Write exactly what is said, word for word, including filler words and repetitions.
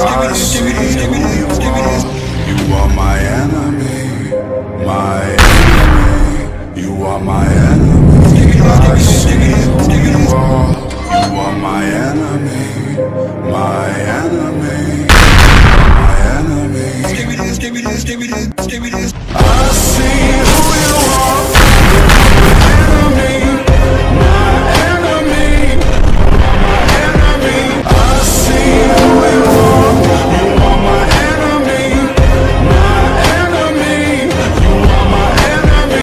I see who you are. You are my enemy, my enemy. You are my enemy. I see who you are. You are my enemy, my enemy. My enemy. I see